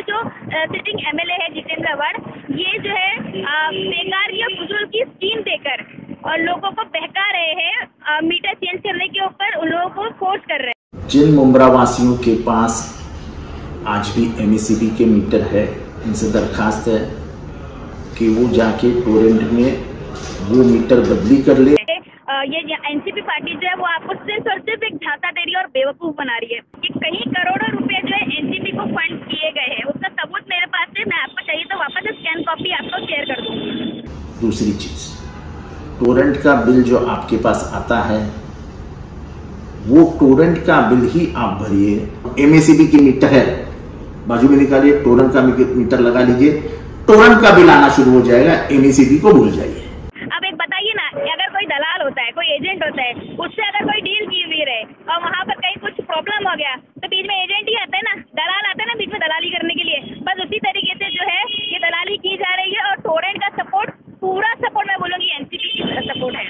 जो sitting MLA है Jitendra award, ये जो है बेकार या फजूल की स्कीम देकर और लोगों को बहका रहे हैं, मीटर चेंज करने के ऊपर उन लोगों को फोर्स कर रहे हैं। जिन मुंब्रा वासियों के पास आज भी एमएससीबी के मीटर है, इनसे दरखास्त है कि वो जाके टोरेंट में वो मीटर बदली कर ले। ये एनसीपी पार्टी जो है वो आपको सिर्फ और सिर्फ एक झांसा दे रही है और बेवकूफ बना रही है कि कहीं करोड़ों रुपए जो है एनसीपी को फंड किए गए हैं, उसका सबूत मेरे पास है। मैं आपको चाहिए तो वापस स्कैन कॉपी आपको शेयर कर दूंगी। दूसरी चीज, टोरेंट का बिल जो आपके पास आता है वो टोरेंट का बिल ही आप भरिए। एमएससीबी की मीटर है, बाजू में निकालिए, टोरेंट का मीटर लगा लीजिए, टोरेंट का बिल आना शुरू हो जाएगा, एमएससीबी को भूल जाइए। अब एक बताइए ना, अगर कोई दलाल होता है, कोई एजेंट होता है, उससे अगर कोई डील की हुई रहे और वहाँ पर कहीं कुछ प्रॉब्लम हो गया तो बीच में एजेंट ही आता है ना, दलाल आता है ना बीच में दलाली करने के लिए। बस उसी तरीके से जो है ये दलाली की जा रही है और टोरेंट का सपोर्ट, पूरा सपोर्ट मैं बोलूँगी एनसीपी की सपोर्ट है।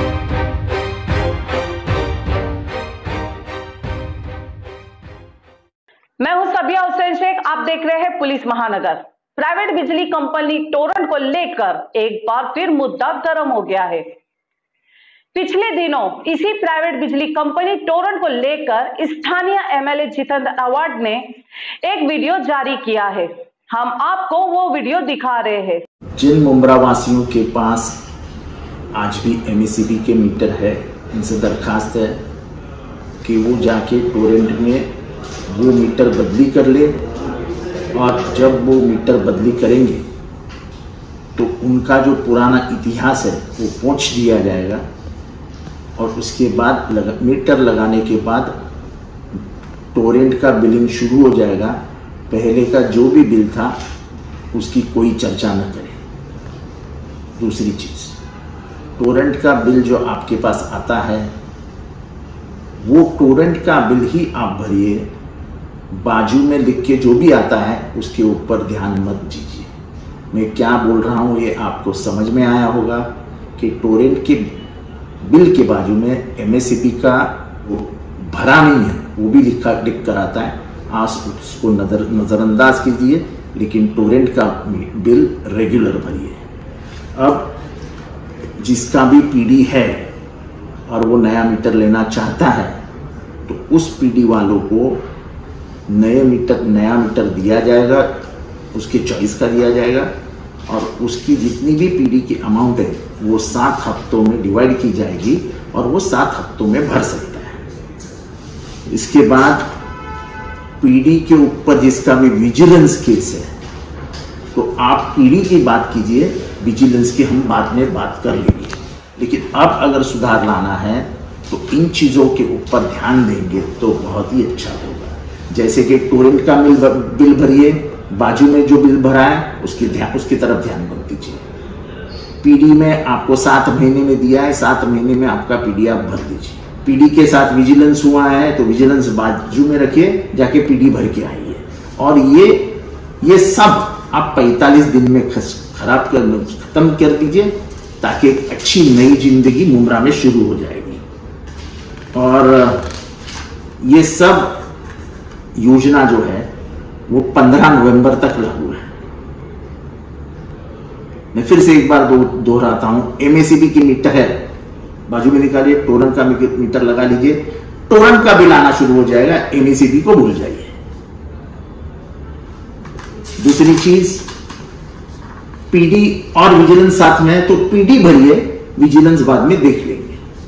मैं हूं सबिया हुसैन शेख, आप देख रहे हैं पुलिस महानगर। प्राइवेट बिजली कंपनी टोरेंट को लेकर एक बार फिर मुद्दा गर्म हो गया है। पिछले दिनों इसी प्राइवेट बिजली कंपनी टोरेंट को लेकर स्थानीय एमएलए जितेंद्र अवार्ड ने एक वीडियो जारी किया है। हम आपको वो वीडियो दिखा रहे हैं। जिन मुंब्रा वासियों के पास आज भी एमएससीबी के मीटर है, इनसे दरखास्त है कि वो जाके टोरेंट में वो मीटर बदली कर ले, और जब वो मीटर बदली करेंगे तो उनका जो पुराना इतिहास है वो पोंछ दिया जाएगा, और उसके बाद मीटर लगाने के बाद टोरेंट का बिलिंग शुरू हो जाएगा। पहले का जो भी बिल था उसकी कोई चर्चा न करें। दूसरी चीज़, टोरेंट का बिल जो आपके पास आता है वो टोरेंट का बिल ही आप भरिए। बाजू में लिख के जो भी आता है उसके ऊपर ध्यान मत दीजिए। मैं क्या बोल रहा हूँ ये आपको समझ में आया होगा कि टोरेंट के बिल के बाजू में एमएससीबी का वो भरा नहीं है, वो भी लिख कर आता है। आप उसको नज़रअंदाज कीजिए, लेकिन टोरेंट का बिल रेगुलर भरिए। अब जिसका भी पीडी है और वो नया मीटर लेना चाहता है तो उस पीडी वालों को नया मीटर दिया जाएगा, उसके चॉइस का दिया जाएगा, और उसकी जितनी भी पीडी की अमाउंट है वो 7 हफ्तों में डिवाइड की जाएगी और वो 7 हफ्तों में भर सकता है। इसके बाद पीडी के ऊपर जिसका भी विजिलेंस केस है तो आप पीडी की बात कीजिए, विजिलेंस की हम बाद में बात कर लेंगे। लेकिन अब अगर सुधार लाना है तो इन चीज़ों के ऊपर ध्यान देंगे तो बहुत ही अच्छा होगा। जैसे कि टोरेंट का बिल भरिए, बाजू में जो बिल भरा है उसकी तरफ ध्यान मत दीजिए। पीडी में आपको 7 महीने में दिया है, 7 महीने में आपका पीडी आप भर दीजिए। पीडी के साथ विजिलेंस हुआ है तो विजिलेंस बाजू में रखिए, जाके पीडी भर के आइए। और ये सब आप 45 दिन में खत्म कर दीजिए, ताकि एक अच्छी नई जिंदगी मुंब्रा में शुरू हो जाएगी। और ये सब योजना जो है वो 15 नवंबर तक लागू है। मैं फिर से एक बार दोहराता हूं, एमएससीबी की मीटर है, बाजू में निकालिए, टोरेंट का मीटर लगा लीजिए, टोरेंट का बिल आना शुरू हो जाएगा, एमएससीबी को भूल जाइए। दूसरी चीज, पीडी और विजिलेंस साथ में है तो पीडी भरिए, विजिलेंस बाद में देख लेंगे।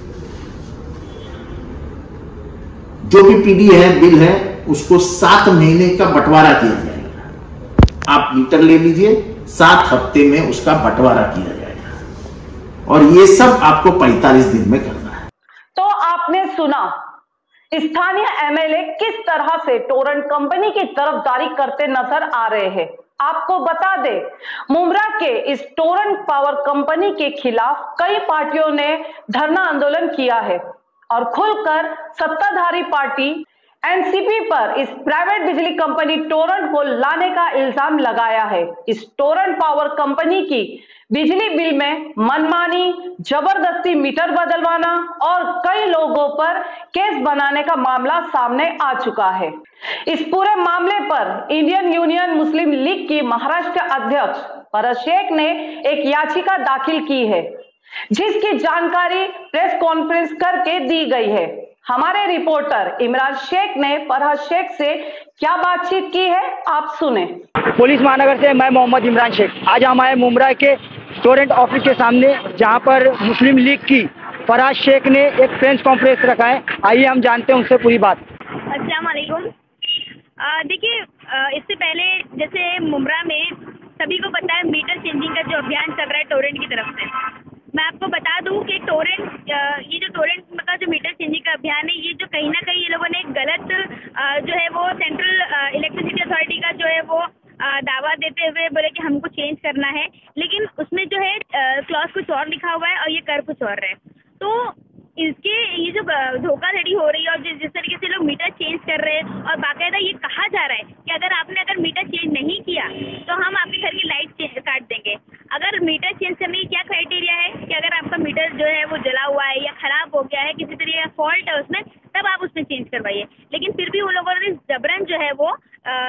जो भी पीडी है, बिल है, उसको 7 महीने का बंटवारा किया जाएगा। आप मीटर ले लीजिए, 7 हफ्ते में उसका बंटवारा किया जाएगा, और ये सब आपको 45 दिन में करना है। तो आपने सुना स्थानीय एमएलए किस तरह से टोरेंट कंपनी की तरफदारी करते नजर आ रहे हैं। आपको बता दें, मुंब्रा के इस टोरेंट पावर कंपनी के खिलाफ कई पार्टियों ने धरना आंदोलन किया है और खुलकर सत्ताधारी पार्टी एनसीपी पर इस प्राइवेट बिजली कंपनी टोरेंट को लाने का इल्जाम लगाया है। इस टोरेंट पावर कंपनी की बिजली बिल में मनमानी, जबरदस्ती मीटर बदलवाना और कई लोगों पर केस बनाने का मामला सामने आ चुका है। इस पूरे मामले पर इंडियन यूनियन मुस्लिम लीग की महाराष्ट्र अध्यक्ष फरहद शेख ने एक याचिका दाखिल की है, जिसकी जानकारी प्रेस कॉन्फ्रेंस करके दी गई है। हमारे रिपोर्टर इमरान शेख ने फरहद शेख से क्या बातचीत की है, आप सुने। पुलिस महानगर से मैं मोहम्मद इमरान शेख। आज हम आए मुंब्रा के टोरेंट ऑफिस के सामने, जहां पर मुस्लिम लीग की फरहद शेख ने एक प्रेस कॉन्फ्रेंस रखा है। आइए हम जानते हैं उनसे पूरी बात। अस्सलाम वालेकुम। देखिए, इससे पहले जैसे मुंब्रा में सभी को पता है मीटर चेंजिंग का जो अभियान चल रहा है टोरेंट की तरफ से, मैं आपको बता दूं कि टोरेंट ये जो टोरेंट का जो मीटर चेंजिंग का अभियान है, ये जो कहीं ना कहीं ये लोगों ने गलत जो है वो सेंट्रल इलेक्ट्रिसिटी अथॉरिटी का जो है वो दावा देते हुए बोले कि हमको चेंज करना है, लेकिन उसमें जो है क्लॉज कुछ और लिखा हुआ है और ये कर कुछ और है। तो इसके ये जो धोखाधड़ी हो रही है और जिस तरीके से लोग मीटर चेंज कर रहे हैं और बाकायदा ये कहा जा रहा है कि अगर मीटर चेंज नहीं किया तो हम आपके घर की लाइट काट देंगे। अगर मीटर चेंज करने की क्या क्राइटेरिया है कि अगर आपका मीटर जो है वो जला हुआ है या खराब हो गया है, किसी तरीके का फॉल्ट है उसमें, तब आप उसमें चेंज करवाइए। लेकिन फिर भी उन लोगों ने जबरन जो है वो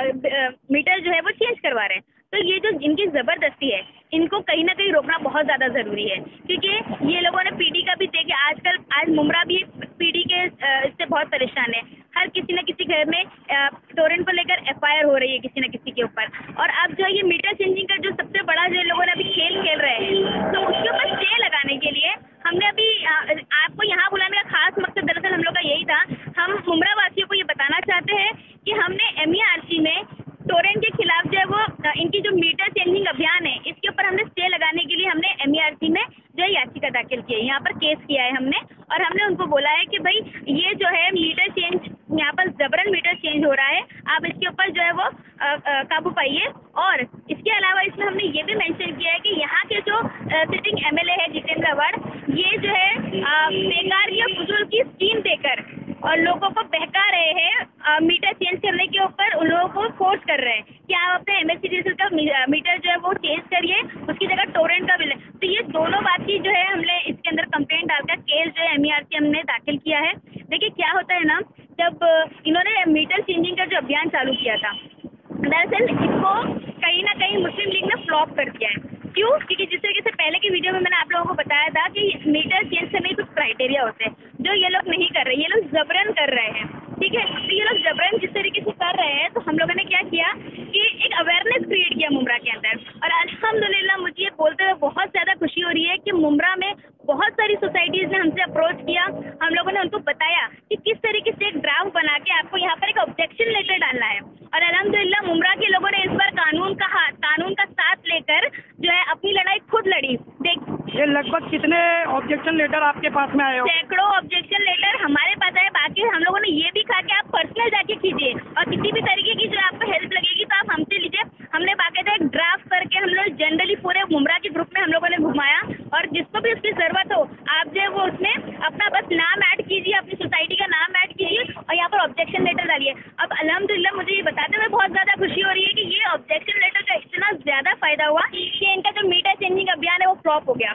मीटर जो है वो चेंज करवा रहे हैं। तो ये जो इनकी ज़बरदस्ती है, इनको कहीं ना कहीं रोकना बहुत ज़्यादा ज़रूरी है, क्योंकि ये लोगों ने पीडी का भी देखे। आज मुंब्रा भी पीडी के इससे बहुत परेशान है। हर किसी न किसी घर में टोरेंट को लेकर एफआईआर हो रही है किसी न किसी के ऊपर। और अब जो है ये मीटर चेंजिंग का जो सबसे बड़ा जो लोगों ने अभी खेल रहे हैं, तो उसके ऊपर स्टे लगाने के लिए हमने अभी आपको यहाँ बुलाने का खास मकसद दरअसल हम लोग का यही था। हम मुंब्रा वासियों को ये बताना चाहते हैं कि हमने MERC में टोरेंट के खिलाफ जो है वो इनकी जो मीटर चेंजिंग अभियान है, इसके ऊपर हमने स्टे लगाने के लिए हमने MERC में जो है याचिका दाखिल की है, यहाँ पर केस किया है हमने। और हमने उनको बोला है कि भाई ये जो है मीटर चेंज, यहाँ पर जबरन मीटर चेंज हो रहा है, आप इसके ऊपर जो है वो काबू पाइए। और इसके अलावा इसमें हमने ये भी मेंशन किया है कि यहाँ के जो सिटिंग MLA है जितेंद्र अवार्ड, ये जो है बेकार की फजूल की स्कीम देकर और लोगों को बहका रहे हैं मीटर चेंज करने के ऊपर, उन लोगों को फोर्स कर रहे हैं कि आप अपने MSCDCL का मीटर जो है वो चेंज करिए, उसकी जगह टोरेंट का बिल है। तो ये दोनों बात की जो है हमने इसके अंदर कंप्लेंट डालकर केस जो है MERC हमने दाखिल किया है। देखिए क्या होता है ना, जब इन्होंने मीटर चेंजिंग का जो अभियान चालू किया था, दरअसल इसको कहीं ना कहीं मुस्लिम लीग ने फ्लॉप कर दिया है। क्यों? क्योंकि जिस तरीके से पहले की वीडियो में मैंने आप लोगों को बताया था कि मीटर चेंज करने के कुछ क्राइटेरिया होते हैं जो ये लोग नहीं कर रहे, ये लोग जबरन कर रहे हैं। ठीक है, तो ये लोग जबरन जिस तरीके से कर रहे हैं, तो हम लोगों ने क्या किया कि एक अवेयरनेस क्रिएट किया मुंब्रा के अंदर। और अल्हम्दुलिल्लाह मुझे ये बोलते हुए बहुत ज़्यादा खुशी हो रही है कि मुंब्रा में बहुत सारी सोसाइटीज़ ने हमसे अप्रोच किया। हम लोगों ने उनको बताया कि किस तरीके से एक ड्राफ्ट बना के आपको यहाँ पर एक ऑब्जेक्शन लेटर डालना है। और अल्हम्दुलिल्लाह मुंब्रा के लोगों ने इस बार कानून का साथ लेकर जो है अपनी लड़ाई खुद लड़ी। ये लगभग कितने ऑब्जेक्शन लेटर आपके पास में आए हो? सैकड़ों ऑब्जेक्शन लेटर हमारे पास आए। बाकी हम लोगों ने ये भी कहा कि आप पर्सनल जाके कीजिए और किसी भी तरीके की जो आपको हेल्प लगेगी तो आप हमसे लीजिए। हमने बाकायदा एक ड्राफ्ट करके हम लोग जनरली पूरे मुंब्रा के ग्रुप में हम लोगों ने घुमाया, और जिसको भी उसकी जरूरत हो आप जो है वो उसमें अपना बस नाम ऐड कीजिए, अपनी सोसाइटी का नाम ऐड कीजिए और यहाँ पर ऑब्जेक्शन लेटर डालिए। अब अल्हम्दुलिल्लाह मुझे ये बताते हुए बहुत ज़्यादा खुशी हो रही है कि ये ऑब्जेक्शन लेटर का इतना ज़्यादा फायदा हुआ कि इनका जो मीटर चेंजिंग अभियान है वो फ्लॉप हो गया।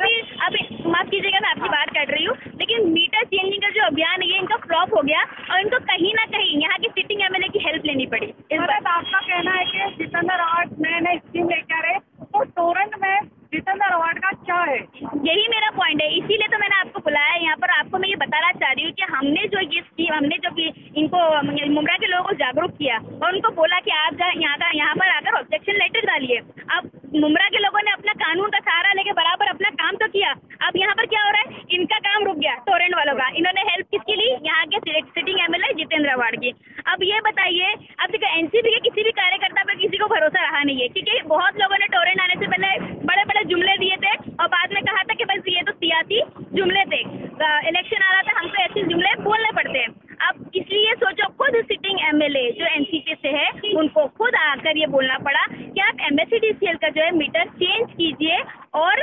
अभी माफ कीजिएगा मैं आपकी बात काट रही हूँ, लेकिन मीटर चेंजिंग का जो अभियान है ये इनका फ्लॉप हो गया और इनको कहीं ना कहीं यहाँ की सिटिंग MLA की हेल्प लेनी पड़ी। इस बात आपका कहना है कि जितेंद्र अवार्ड नए स्कीम लेकर आ रहे, तो टोरेंट में जितेंद्र अवार्ड का क्या है? यही मेरा पॉइंट है, इसीलिए तो मैंने आपको बुलाया यहाँ पर। आपको मैं ये बताना चाह रही हूँ कि हमने जो ये स्कीम, हमने जो इनको मुंब्रा के लोगों को जागरूक किया और उनको बोला कि आप यहाँ पर आकर ऑब्जेक्शन लेटर डालिए। अब मुंब्रा के लोगों ने अपना कानून का सहारा लेके बराबर अपना काम तो किया। अब यहाँ पर क्या हो रहा है, इनका काम रुक गया टोरेंट वालों का। इन्होंने हेल्प किसकी ली? यहाँ के सिटिंग MLA जितेंद्र अवार्ड की। अब ये बताइए, अब देखो NCP के किसी भी कार्यकर्ता पर किसी को भरोसा रहा नहीं है, क्योंकि बहुत लोगों ने टोरेंट आने से पहले बड़े बड़े जुमले दिए थे और बाद में कहा था कि बस ये तो सियासी जुमले थे, इलेक्शन आ रहा था, हमको ऐसे जुमले बोलने पड़ते हैं। अब इसलिए सोचो, खुद सिटिंग MLA जो NCP से है उनको खुद आकर ये बोलना पड़ा कि आप MSCDCL का जो है मीटर चेंज कीजिए और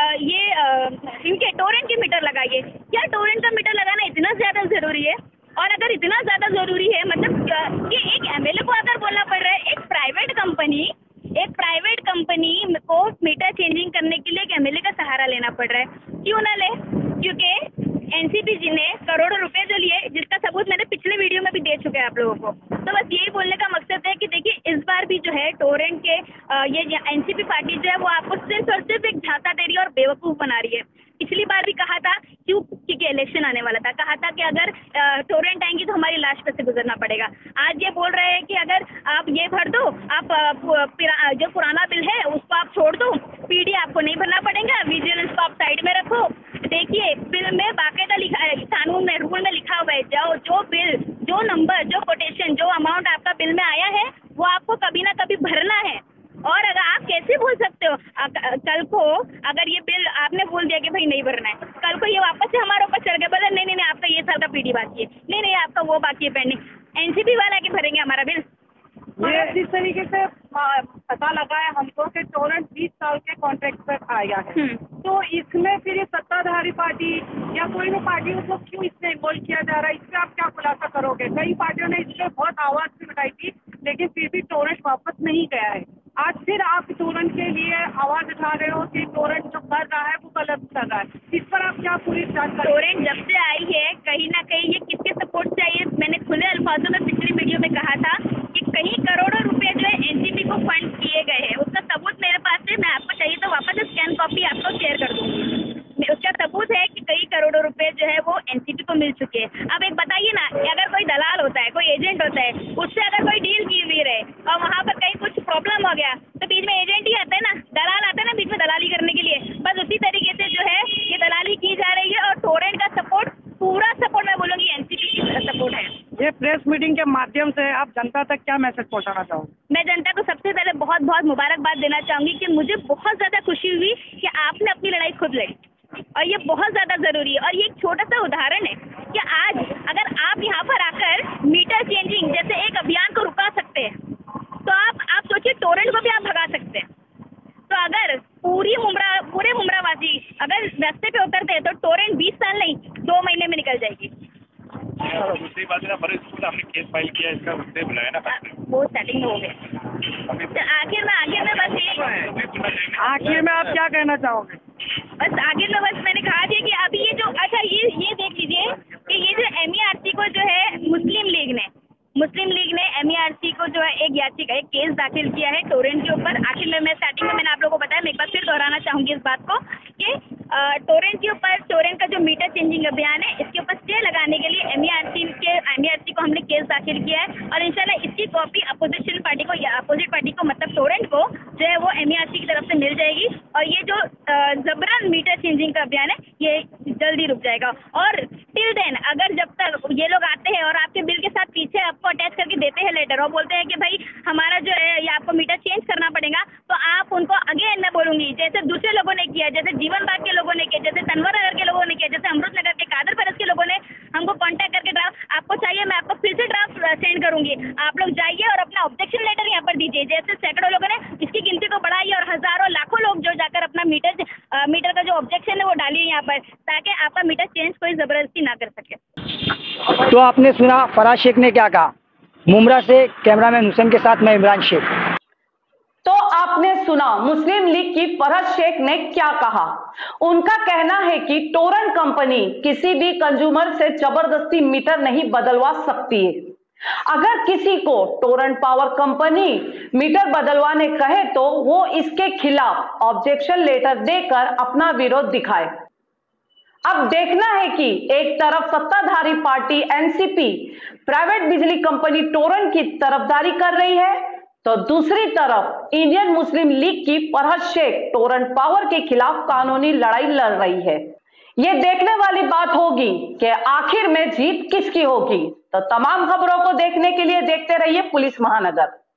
इनके टोरेंट के मीटर लगाइए। क्या टोरेंट का मीटर लगाना इतना ज़्यादा ज़रूरी है? और अगर इतना ज़्यादा ज़रूरी है है टोरेंट के ये एनसीपी पार्टी जो है वो आपको सिर्फ और सिर्फ एक झांसा दे रही है और बेवकूफ बना रही है। पिछली बार भी कहा था क्योंकि इलेक्शन आने वाला था, कहा था कि अगर टोरेंट आएंगी तो हमारी लाश पे से गुजरना पड़ेगा। आज ये बोल रहे हैं कि अगर आप ये भर दो, आप जो पुराना बिल है उसको आप छोड़ दो, पीडी आपको नहीं भरना पड़ेगा, विजिलेंस को आप साइड में रखो। देखिए बिल में बाकायदा लिखा है, कानून में रूल में लिखा हुआ है, जो बिल, जो नंबर, जो कोटेशन, जो अमाउंट आपका बिल में आया है वो आपको कभी ना कभी भरना है। और अगर आप कैसे बोल सकते हो कल को अगर ये बिल आपने बोल दिया कि भाई नहीं भरना है, कल को ये वापस से हमारे ऊपर चढ़ गया, बोला नहीं आपका ये साल का पीडी बाकी है, नहीं आपका वो बाकी है पेंडिंग, एनसीपी वाला के भरेंगे हमारा बिल। ये जिस तरीके से पता लगा है हमको कि टोरेंट 20 साल के कॉन्ट्रैक्ट पर आया है, तो इसमें फिर ये सत्ताधारी पार्टी या कोई भी पार्टी को क्यों इसमें इन्वॉल्व किया जा रहा है, इससे आप क्या खुलासा करोगे? कई पार्टियों ने इसमें बहुत आवाज भी उठाई थी लेकिन फिर भी टोरेंट वापस नहीं गया है। आज फिर आप टोरेंट के लिए आवाज उठा रहे हो कि टोरेंट जो कर रहा है वो गलत कर रहा है, इस पर आप क्या पूरी जानकारी? टोरेंट जब से आई है कहीं ना कहीं ये किसके सपोर्ट से आई है, मैंने खुले अल्फाजों में पिछली वीडियो में कहा था कि कहीं करोड़ों रुपए जो है एनसीपी को फंड किए गए हैं, उसका सबूत मेरे पास है। मैं आपको चाहिए तो वापस स्कैन कॉपी आपको शेयर कर दूंगी, उसका सबूत है कि कई करोड़ों रुपए जो है वो एनसीपी को मिल चुके हैं। अब एक बताइए ना, अगर कोई दलाल होता है, कोई एजेंट होता है, उससे अगर कोई डील की हुई रहे और वहाँ पर कहीं कुछ प्रॉब्लम हो गया तो बीच में एजेंट ही आता है ना, दलाल आता है ना बीच में दलाली करने के लिए। बस उसी तरीके से जो है ये दलाली की जा रही है और टोरेंट का सपोर्ट, पूरा सपोर्ट मैं बोलूँगी एनसीपी की सपोर्ट है। ये प्रेस मीटिंग के माध्यम से आप जनता तक क्या मैसेज पहुंचाना चाहोगे? मैं जनता को सबसे पहले बहुत बहुत मुबारकबाद देना चाहूंगी कि मुझे बहुत ज्यादा खुशी हुई कि आपने अपनी लड़ाई खुद लड़ी और ये बहुत ज्यादा जरूरी है। और ये एक छोटा सा उदाहरण है कि आज अगर आप यहाँ पर आकर मीटर चेंजिंग जैसे एक अभियान को रुका सकते हैं तो आप सोचिए टोरेंट को भी आप भगा सकते हैं। तो अगर पूरे मुमरावासी अगर रास्ते पे उतरते हैं तो टोरेंट 20 साल नहीं 2 महीने में निकल जाएगी। दूसरी बात है ना, बड़े स्कूल हमने केस फाइल किया, इसका उससे बुलाया ना, वो सेटिंग हो गया। तो आखिर में बस ये, आखिर में आप क्या कहना चाहोगे? बस आखिर में बस मैंने कहा थी कि अभी ये जो अच्छा ये देख लीजिए कि ये जो MERC को जो है मुस्लिम लीग ने MERC को जो है एक केस दाखिल किया है टोरेंट के ऊपर। आखिर में मैं स्टार्टिंग में मैंने आप लोगों को बताया, मैं एक बार फिर दोहराना चाहूंगी इस बात को कि टोरेंट के ऊपर, टोरेंट का जो मीटर चेंजिंग अभियान है इसके ऊपर स्टे लगाने के लिए MERC को हमने केस दाखिल किया है और इंशाल्लाह इसकी कॉपी अपोजिट पार्टी को मतलब टोरेंट को जो है वो MERC की तरफ से मिल जाएगी और ये जो जबरन मीटर चेंजिंग का अभियान है ये जल्दी रुक जाएगा। और टिल देन अगर जब तक ये लोग आते हैं और आपके बिल के साथ पीछे आपको अटैच करके देते हैं लेटर और बोलते हैं कि भाई हमारा जो है ये आपको मीटर चेंज करना पड़ेगा, तो आप उनको अगेन मैं बोलूंगी जैसे दूसरे लोगों ने किया, जैसे जीवन बाग के लोगों ने किया, जैसे तनवर नगर के लोगों ने किया, जैसे अमृत नगर के कादर परस के लोगों ने हमको कांटेक्ट करके ड्राफ्ट आपको चाहिए, मैं आपको फिर से ड्राफ्ट सेंड करूंगी, आप लोग जाइए और अपना ऑब्जेक्शन लेटर यहाँ पर दीजिए। जैसे सैकड़ों लोगों ने इसकी गिनती को बढ़ाई और हजारों लाखों लोग जो जाकर अपना मीटर का जो ऑब्जेक्शन है वो डालिए यहाँ पर, ताकि आपका मीटर चेंज कोई जबरदस्ती ना कर सके। तो आपने सुना फराज शेख ने क्या कहा। मुमरा से कैमरामैन हुसैन के साथ मैं इमरान शेख। तो आपने सुना मुस्लिम लीग की फराज शेख ने क्या कहा। उनका कहना है कि टोरेंट कंपनी किसी भी कंज्यूमर से जबरदस्ती मीटर नहीं बदलवा सकती है। अगर किसी को टोरेंट पावर कंपनी मीटर बदलवाने कहे तो वो इसके खिलाफ ऑब्जेक्शन लेटर देकर अपना विरोध दिखाए। अब देखना है कि एक तरफ सत्ताधारी पार्टी एनसीपी प्राइवेट बिजली कंपनी टोरेंट की तरफदारी कर रही है तो दूसरी तरफ इंडियन मुस्लिम लीग की फराज शेख टोरेंट पावर के खिलाफ कानूनी लड़ाई लड़ रही है। यह देखने वाली बात होगी कि आखिर में जीत किसकी होगी। तो तमाम खबरों को देखने के लिए देखते रहिए पुलिस महानगर।